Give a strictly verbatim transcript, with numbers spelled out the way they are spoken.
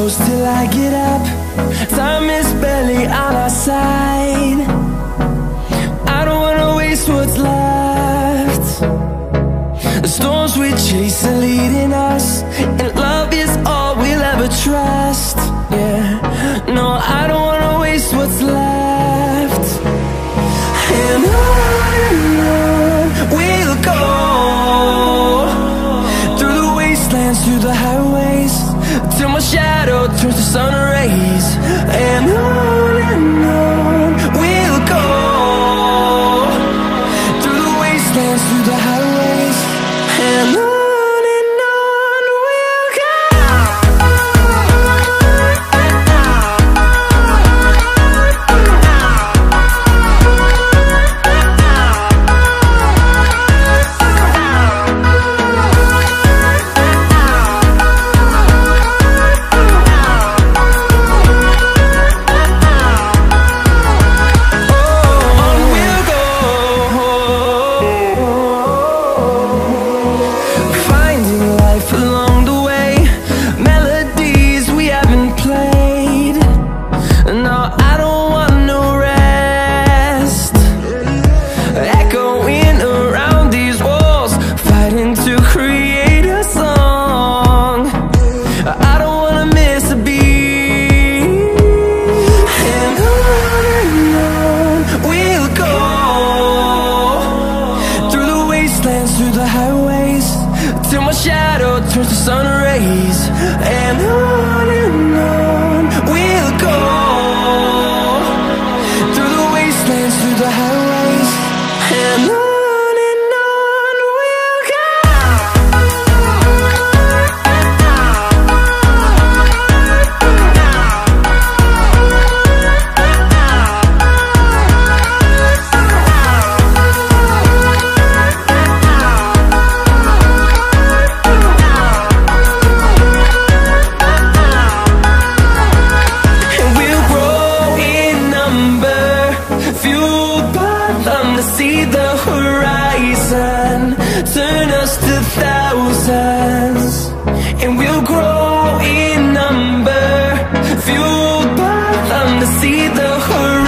close till I get up. Time is barely on our side. I don't wanna waste what's left. The storms we chase are leading us, and love is all we'll ever trust. Yeah, no, I don't wanna waste what's left. And on and on we'll go, through the wastelands, through the highways, till my shadow turns to sun rays. And on and on we'll go, through the wastelands, through the highways, and on. Through the highways, till my shadow turns to sun rays. And on and on we'll go, through the wastelands, through the highways, and on. See the horizon turn us to thousands, and we'll grow in number, fueled by them to see the horizon.